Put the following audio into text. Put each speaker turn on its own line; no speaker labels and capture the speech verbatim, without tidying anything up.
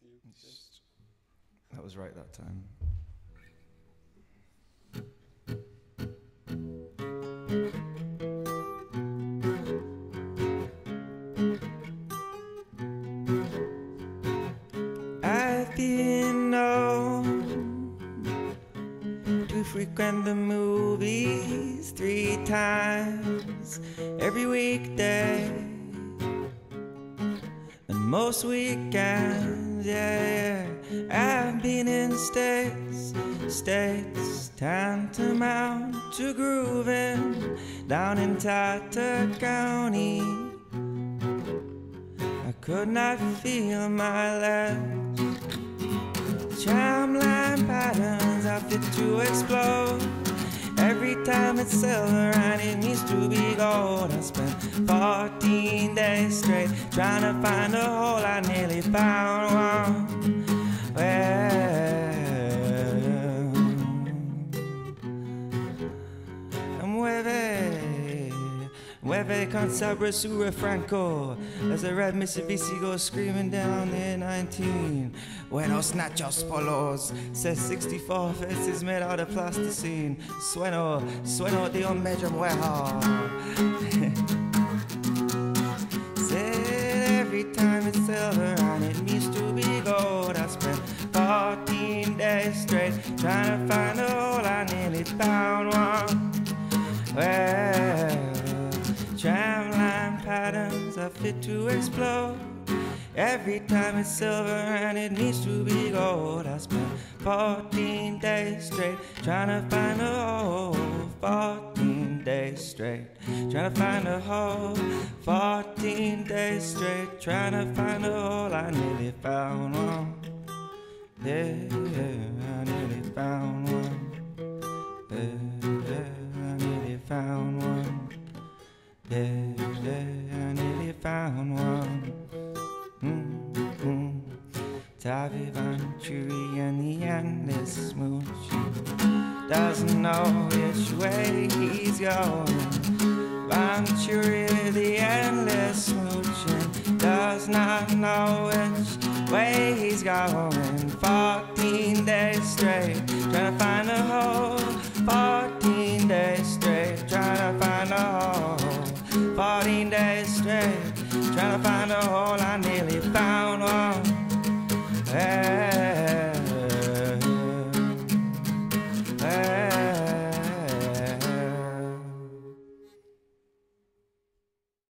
you.
Just, that was right that time. I've been known to frequent the movies three times every weekday, and most weekends, yeah, yeah. I've been in states, states tantamount to grooving down in Tata County. I could not feel my legs. Tramline patterns are fit to explode. Every time it's silver and it needs to be gold. I spent fourteen days straight trying to find a hole. I nearly found one. Well, I'm waving, waving con Sabra Sura Franco as the red Mitsubishi goes screaming down the nineteen. Buenos nachos polos, says sixty-four faces made out of plasticine. Sueno, sueno de un major muejo. Said every time it's silver and it needs to be gold. I spent fourteen days straight trying to find a hole. I nearly found one. Well, tramline patterns are fit to explode. Every time it's silver and it needs to be gold. I spent fourteen days straight trying to find a hole. fourteen days straight trying to find a hole. fourteen days straight trying to find a hole. I nearly found one. Yeah, yeah, I nearly found one. Yeah, yeah, I nearly found one. Yeah, yeah, I nearly found one. Mm-hmm. Tavi Venturi and the endless smooching doesn't know which way he's going. Venturi, the endless smooching, does not know which way he's going. Fourteen days straight trying to find a hole. Fourteen days straight trying to find a hole. Fourteen days straight trying to find a hole. I nearly found one. Hey.